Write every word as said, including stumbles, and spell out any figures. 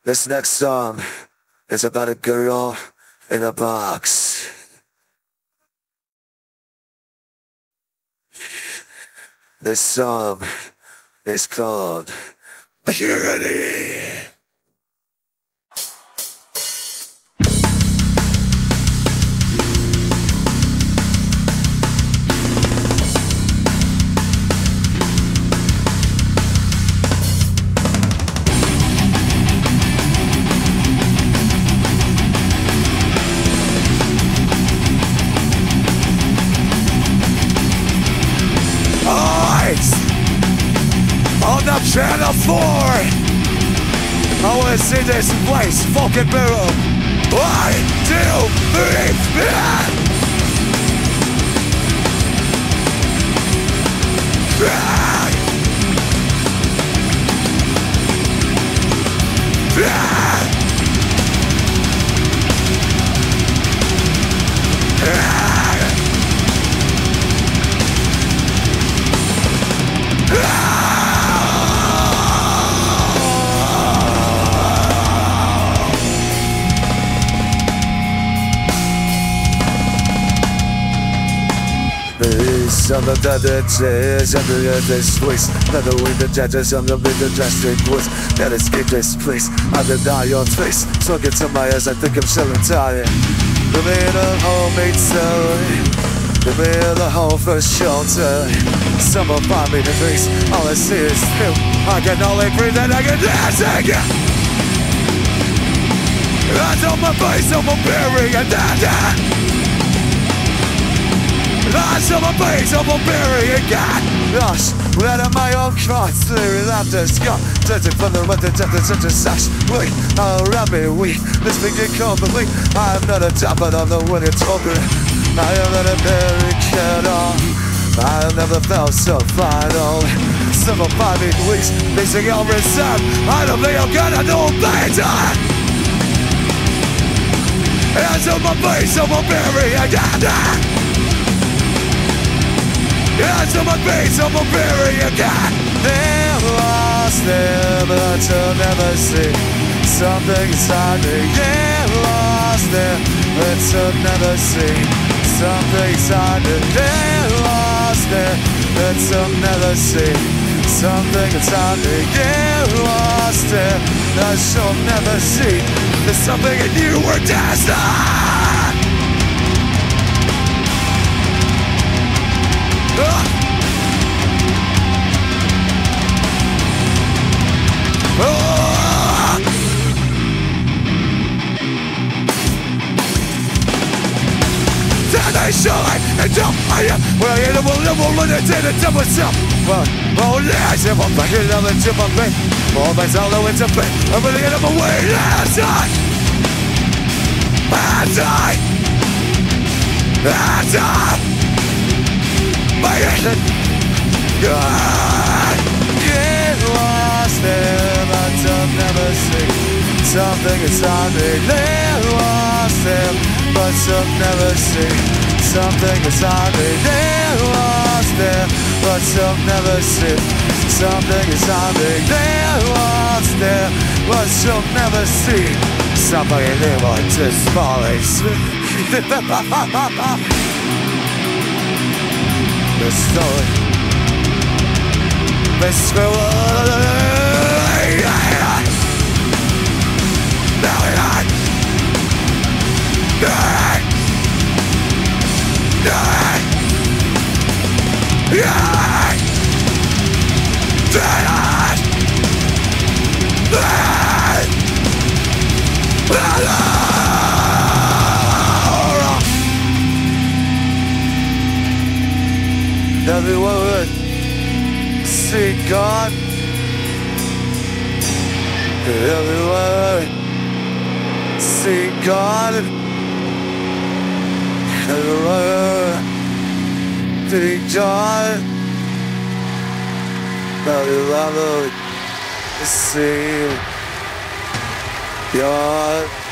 This next song is about a girl in a box. This song is called Purity. On the channel four, I wanna see this place fucking mirror. One, two, three, yeah. Yeah. Yeah. Yeah. Yeah. Some of the tears under this place. Never win the judges, I'm the the drastic voice. Can't escape this place. I deny your face. So get to my eyes, I think I'm still tired. The man of homemade story. The man of home for shelter. Someone find me the face. All I see is him. I can only breathe and I can dance again. Hands on my face, I'm burying and that. Eyes on my face, I'm burying God. Lost, without my own cross, clearing out the sky. Judging from the weather, death is such a sash. Wait, all around me, we, this thing can complete. I am not a top, but I'm the one you're talking. I am not a barricade. I have never felt so final. Several five eight weeks, missing all reserve. I don't think I'm gonna do better. Hands on my face, I'm burying God. Hands on my face, I'm a barrier God. They're lost there, but you'll never see something inside me. They're lost there, but you'll never see something inside me. They're lost there, but you'll never see something inside me. They're lost there, but you'll never see. There's something in you we're destined. They shine and jump higher. Well, you know, we'll never let it in and myself. Well, oh, yes, if I'm back in love and jump on me. All my solo into bed. I'm really in my way. That's I. That's I. That's I. My head. God. Get lost there, but I'll never see something inside me. They're lost there, but you'll never see something inside me. They're lost there, but you'll never see something inside me. They're lost there, but you'll never see something in them on this voice. The story, the story. Now it on. Die! Die! Die! Die! Die! Everyone would see God. Everyone would see God. Everyone see God. Everyone would see God.